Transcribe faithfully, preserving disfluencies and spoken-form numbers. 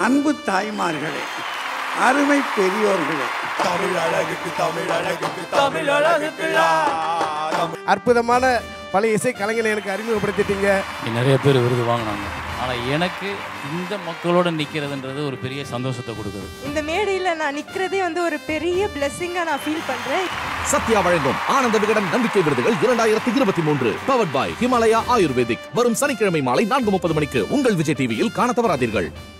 அன்பு தாய்மார்களே, அருமை பெரியோர்களே, தமிழ் அழகுக்கு தமிழ் அழகுக்கு தமிழ் அழகுக்கு அற்புதமான பழைய இசை கலைஞனை எனக்கு அறிமுகப்படுத்திட்டீங்க. நிறைய பேர் விருது வாங்கினாங்க. ஆனால் எனக்கு இந்த மக்களோட நிற்கிறதுன்றது ஒரு பெரிய சந்தோஷத்தை கொடுக்குது. இந்த மேடையில் நான் நிற்கிறதே வந்து ஒரு பெரிய பிளெஸிங்காக நான் ஃபீல் பண்ணுறேன். சத்யா வழங்கும் ஆனந்த விகடன் நம்பிக்கை விருதுகள் இரண்டாயிரத்தி இருபத்தி மூன்று பவர்ட் பாய் ஹிமாலயா ஆயுர்வேதிக் வரும் சனிக்கிழமை மாலை நான்கு முப்பது மணிக்கு உங்கள் விஜய் டிவியில் காண தவறாதீர்கள்.